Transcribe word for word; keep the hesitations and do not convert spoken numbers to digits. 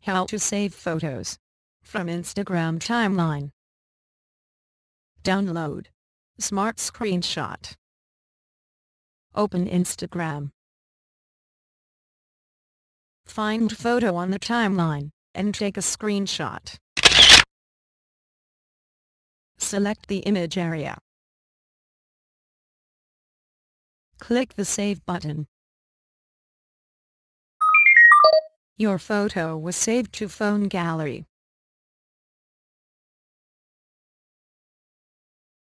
How to save photos from Instagram timeline. Download Smart Screenshot. Open Instagram. Find photo on the timeline and take a screenshot. Select the image area. Click the Save button. Your photo was saved to phone gallery.